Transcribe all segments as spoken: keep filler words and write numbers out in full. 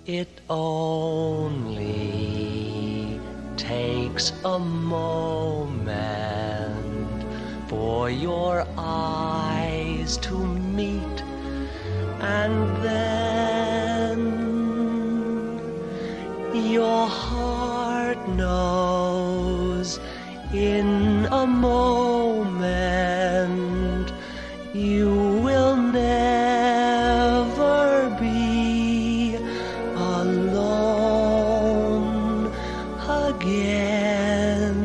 It only takes a moment for your eyes to meet, and then your heart knows in a moment you will never be alone again.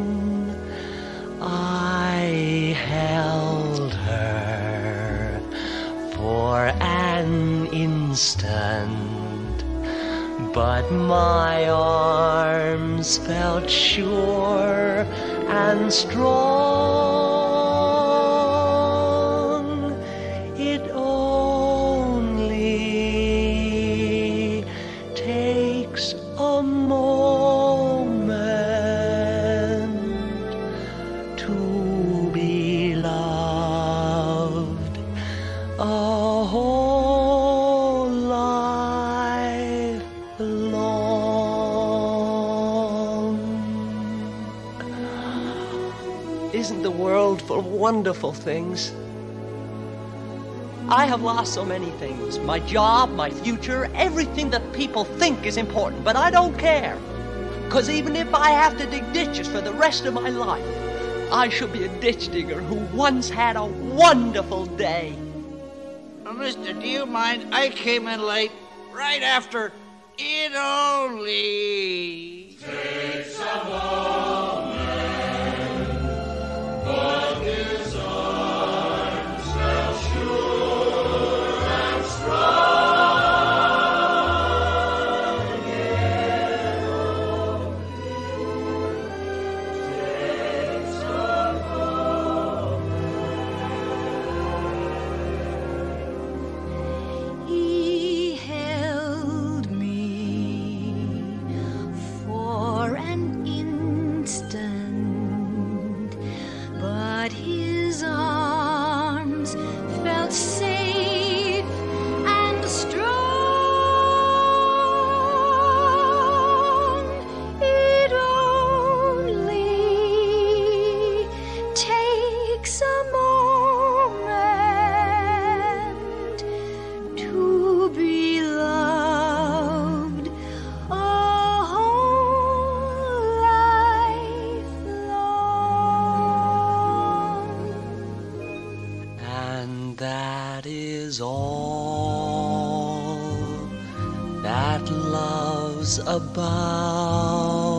I held her for an instant, but my arms felt sure and strong. It only takes a moment to be loved, a whole life long. Isn't the world full of wonderful things? I have lost so many things. My job, my future, everything that people think is important, but I don't care. Because even if I have to dig ditches for the rest of my life, I shall be a ditch digger who once had a wonderful day. Oh, mister, do you mind? I came in late, right after It Only takes a moment, but his arms felt sure and strong. It only takes a moment. He held me for an instant, but his arms felt safe and strong. It only takes a moment to be loved, a whole life long. And that is all that love's about.